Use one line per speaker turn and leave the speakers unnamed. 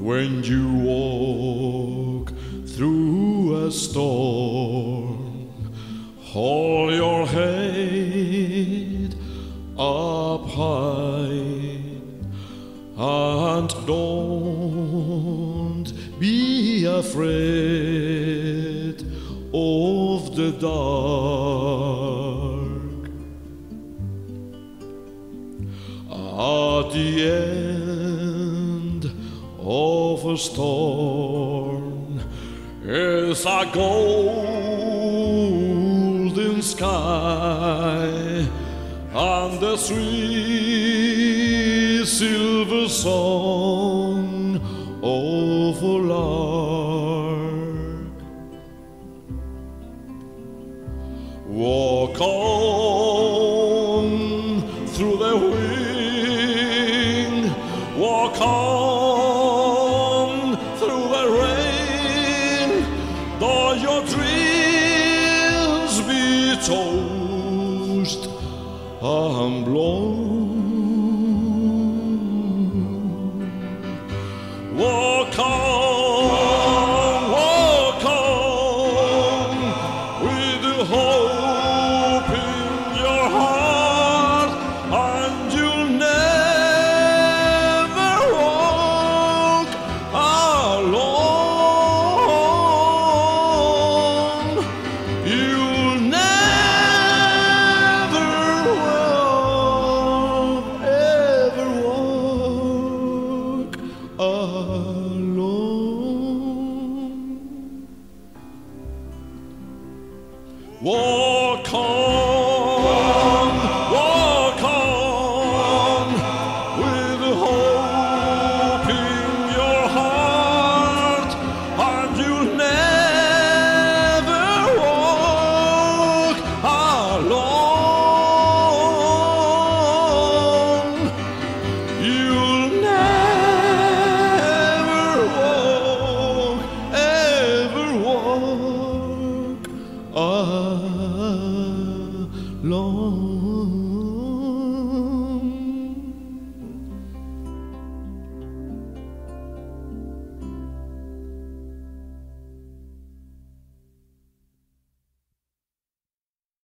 when you walk through a storm, hold your head up high and don't be afraid of the dark. At the end of a storm is a golden sky and the sweet silver song of a lark. Walk on through the wind, walk on through the rain, though your dreams be tossed and blown. Walk on